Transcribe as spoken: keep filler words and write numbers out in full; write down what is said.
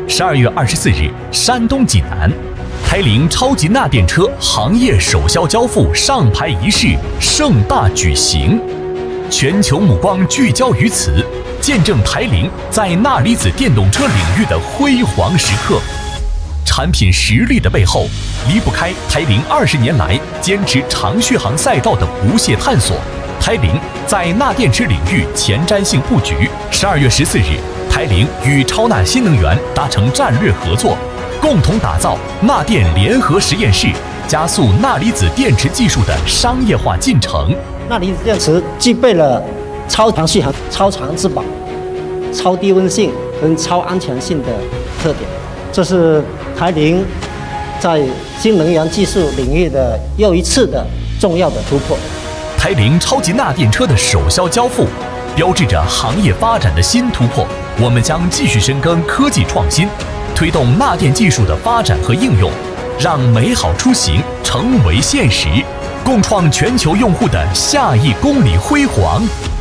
十二月二十四日，山东济南，台铃超级钠电车行业首销交付上牌仪式盛大举行，全球目光聚焦于此，见证台铃在钠离子电动车领域的辉煌时刻。产品实力的背后，离不开台铃二十年来坚持长续航赛道的不懈探索。台铃在钠电池领域前瞻性布局。十二月十四日，台铃与超钠新能源达成战略合作，共同打造钠电联合实验室，加速钠离子电池技术的商业化进程。 钠离子电池具备了超长续航、超长质保、超低温性跟超安全性的特点，这是台铃在新能源技术领域的又一次的重要的突破。 台铃超级钠电车的首销交付，标志着行业发展的新突破。我们将继续深耕科技创新，推动钠电技术的发展和应用，让美好出行成为现实，共创全球用户的下一公里辉煌。